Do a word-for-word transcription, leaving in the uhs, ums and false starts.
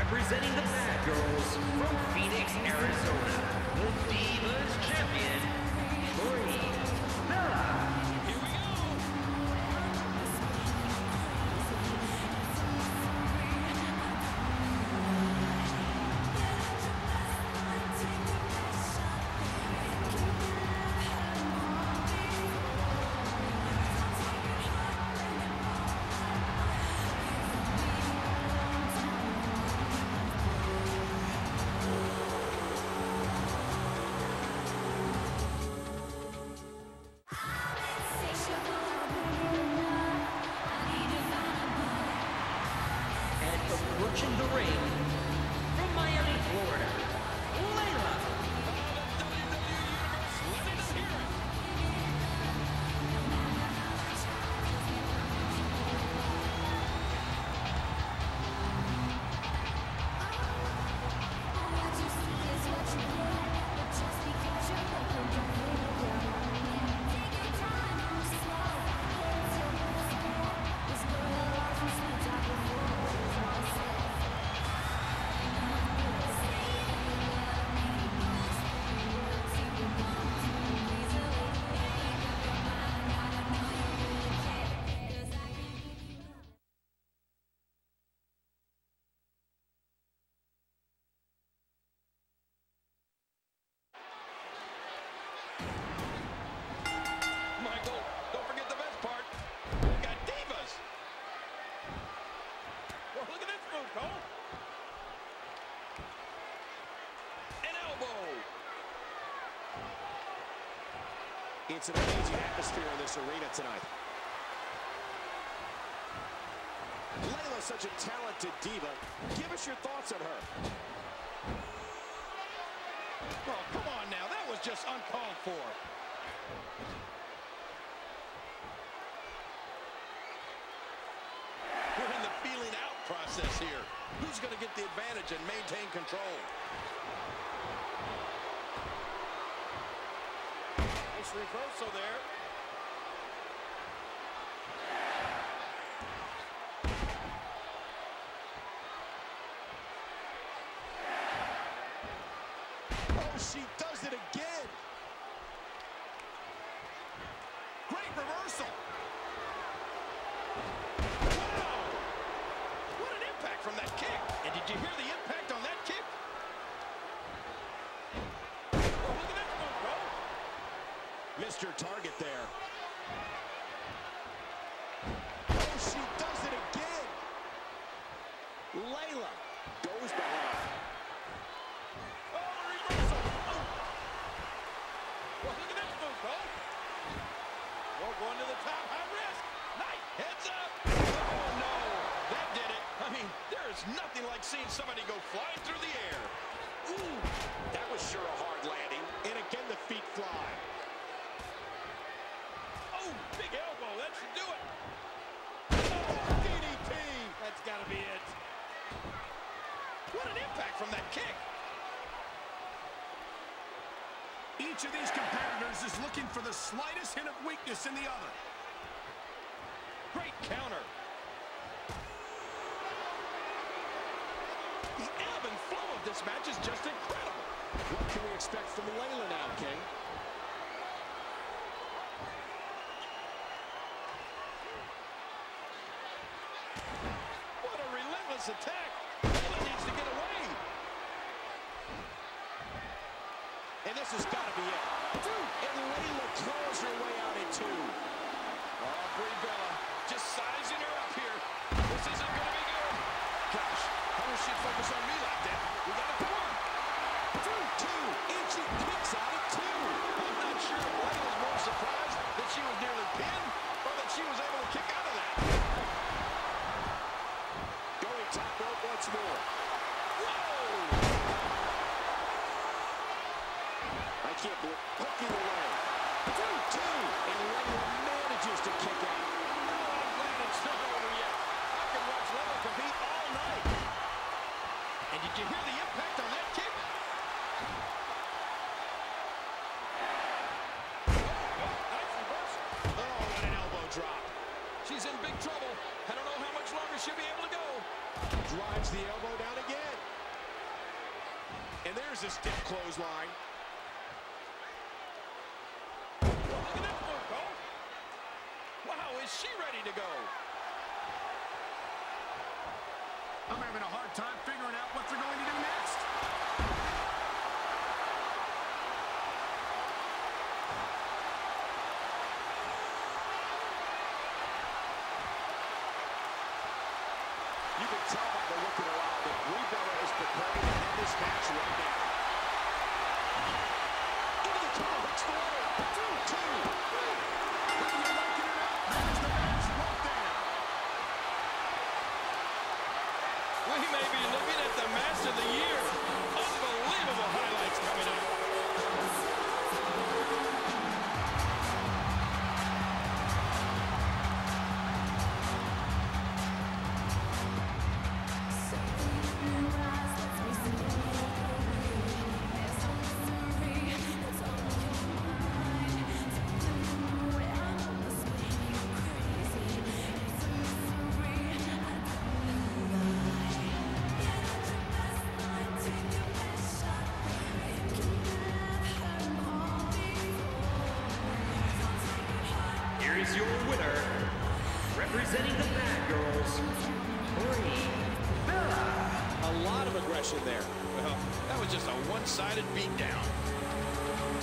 Presenting the Bad Girls from Phoenix, Arizona, the Divas Champion, Layla. Here we go. Approaching the ring from Miami, Florida, Layla. Oh, the W W E Universe, let us hear it. What you see is what you get, but just because you're looking, don't feel it down. Take your time, move slow. It's your music. This girl loves me, sweet talk before. Michael, don't forget the best part. We got divas. Well, look at this move, Cole. An elbow. It's an amazing atmosphere in this arena tonight. Layla's such a talented diva. Give us your thoughts on her. Oh, come on now. That was just uncalled for. We're in the feeling out process here. Who's going to get the advantage and maintain control? Nice reversal there. Oh, she does it again. Great reversal. Wow! What an impact from that kick. And did you hear the impact on that kick? Oh, look at that move, bro. Missed her target there. Oh, she does it again. Layla goes behind. Oh, reversal. Oh. Well, look at this move, bro. Oh, going to the top, high risk. Nice. Heads up. Oh, no. That did it. I mean, there is nothing like seeing somebody go flying through the air. Ooh, that was sure a hard landing. And again, the feet fly. Oh, big elbow. That should do it. Oh, D D T. That's got to be it. What an impact from that kick. Each of these competitors is looking for the slightest hint of weakness in the other. Great counter. The ebb and flow of this match is just incredible. What can we expect from Layla now, King? What a relentless attack. Layla needs to get away. And this has got to be it. And Layla throws her way out at two. Oh, Brie Bella just sizing her up here. This isn't going to be good. Gosh, I wish she'd focus on me like that. We got a one. Two, two, and she kicks out at two. I'm not sure if Layla was more surprised that she was nearly pinned or that she was able to kick out of that. Going top rope once more. Whoa! I can't believe hooking away. Two, two, and Layla manages to kick out. Oh, I'm glad it's not over yet. I can watch Layla compete all night. And did you hear the impact on that kick? Oh, nice reversal. Oh, what an elbow drop. She's in big trouble. I don't know how much longer she'll be able to go. Drives the elbow down again. And there's a stiff clothesline. Look at this move, Cole. Wow, is she ready to go? I'm having a hard time figuring out what they're going to do next. You can tell by the look of her eye that Brie Bella is prepared to end this match right now. Into the tunnel, hits the wall. Two, two. Whether you like it or not, there's the match right there. We may be looking at the match of the year. Unbelievable highlights coming up. Here is your winner, representing the Bad Girls, Brie Bella. A lot of aggression there. Well, that was just a one-sided beatdown.